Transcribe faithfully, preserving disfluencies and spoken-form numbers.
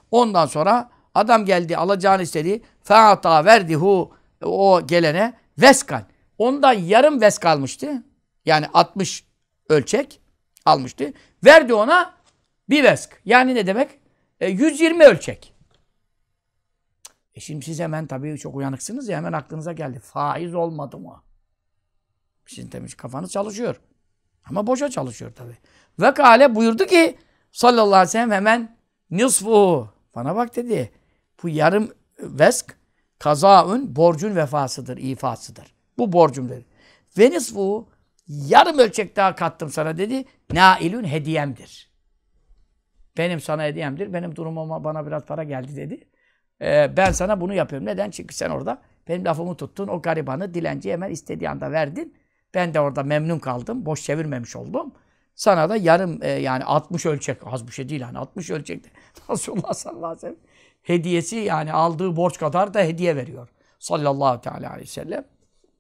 Ondan sonra adam geldi alacağını istedi. Fe'ata verdihu o gelene veskan. Ondan yarım vesk almıştı. Yani altmış ölçek almıştı. Verdi ona bir vesk. Yani ne demek? E, yüz yirmi ölçek. E şimdi siz hemen tabii çok uyanıksınız ya hemen aklınıza geldi. Faiz olmadı mı? Sizin demiş kafanız çalışıyor. Ama boşa çalışıyor tabii. Ve kâle buyurdu ki sallallahu aleyhi ve sellem hemen nisfu. Bana bak dedi. Bu yarım vesk kazaun borcun vefasıdır, ifasıdır. Bu borcum dedi. Ve nisfu yarım ölçek daha kattım sana dedi. Nailün hediyemdir. Benim sana hediyemdir. Benim durumuma bana biraz para geldi dedi. Ee, ben sana bunu yapıyorum. Neden? Çünkü sen orada benim lafımı tuttun. O garibanı dilenciye hemen istediği anda verdin. Ben de orada memnun kaldım. Boş çevirmemiş oldum. Sana da yarım e, yani altmış ölçek. Az bir şey değil hani. altmış ölçekte. Resulullah sallallahu aleyhi ve sellem hediyesi yani aldığı borç kadar da hediye veriyor. Sallallahu teala aleyhi ve sellem.